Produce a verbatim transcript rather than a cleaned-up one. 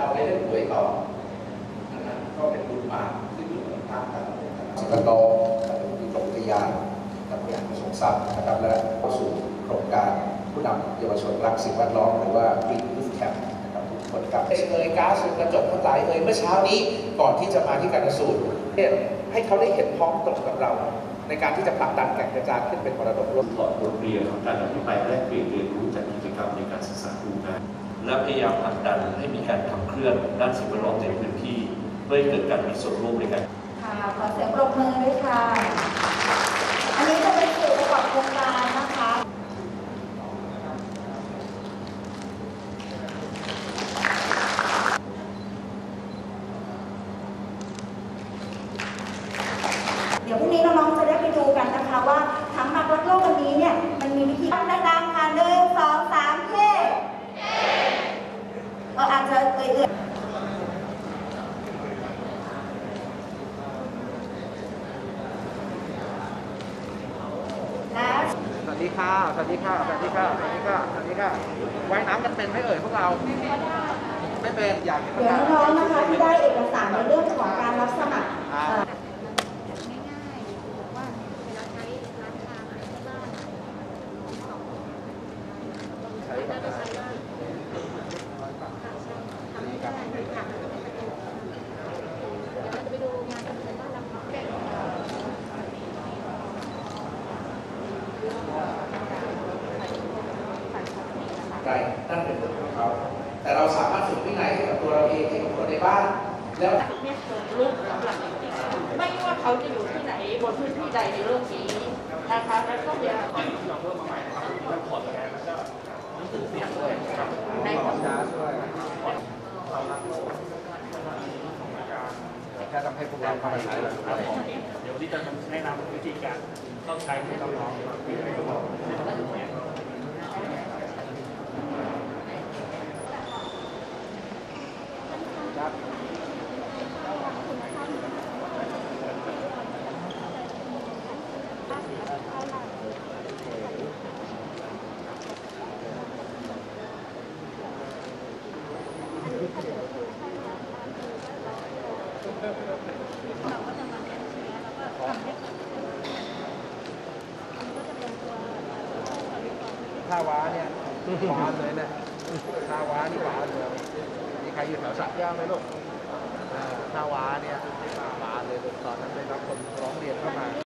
เอาไปเล่นหวยต่ออันนั้นก็เป็นบุญบาปที่อยู่ในทางการเงินสิ่งแวดล้อมมีกรมอุทยานและบริหารกระทรวงทรัพย์นะครับและเข้าสู่โครงการผู้นำเยาวชนรักสิ่งแวดล้อมหรือว่า Green Youth Camp นะครับทุกคนกับเอ่ยก๊าซกระจกทั้งหลายเอ่ยเมื่อเช้านี้ก่อนที่จะมาที่การสูตรให้เขาได้เห็นพ้องตรงกับเราในการที่จะผลักดันแก่งกระจานขึ้นเป็นมรดกโลกถอดบทเรียนของการอภิปรายแลกเปลี่ยนเรียนรู้จากกิจกรรมในการศึกษาดูงานและพยายามผลักดันให้มีการขับเคลื่อนด้านสิ่งแวดล้อมในพื้นที่เพื่อให้เกิดการมีส่วนร่วมในการค่ะขอเสียงปรบมือด้วยค่ะอันนี้จะเป็นสื่อประกอบโครงการนะคะเดี๋ยวพรุ่งนี้น้องๆจะได้ไปดูกันนะคะว่าทั้งหมากรักโลกวันนี้เนี่ยมันมีวิธีดังๆค่ะหนึ่งสองสามเย้เราอาจจะเอ่ยๆสวัสดีค่ะ สวัสดีค่ะ สวัสดีค่ะ สวัสดีค่ะ สวัสดีค่ะว่ายน้ำกันเป็นไหมเอ่ยพวกเรา ไม่เป็น อยากเดี๋ยวน้องๆนะคะที่ได้เอกสารในเรื่องของการรับสมัครใจนั่นเป็นเรื่องของเขาแต่เราสามารถฝึกวินัยให้กับตัวเราเองให้กับคนในบ้านแล้วเนี่ยลูกสำหรับเด็กๆไม่ว่าเขาจะอยู่ที่ไหนบนพื้นที่ใดในโลกนี้นะคะแล้วก็เดี๋ยวเราเพิ่มมาใหม่นะครับเราถอดแล้วก็รู้สึกเสียงด้วยในของช้าช่วยแค่ทำให้พวกเราเข้าไปใช้แล้วครับผมเดี๋ยวที่จะแนะนำวิธีการต้องใช้ให้น้องๆให้ทุกคนท่าว้าเนี่ยหวานเลยเนี่ยท่าว้านี่หวานเลยมีใครอยู่แถวสระย่างไหมลูกท่าว้าเนี่ยหวานเลยตอนนั้นได้รับคนร้องเรียนเข้ามา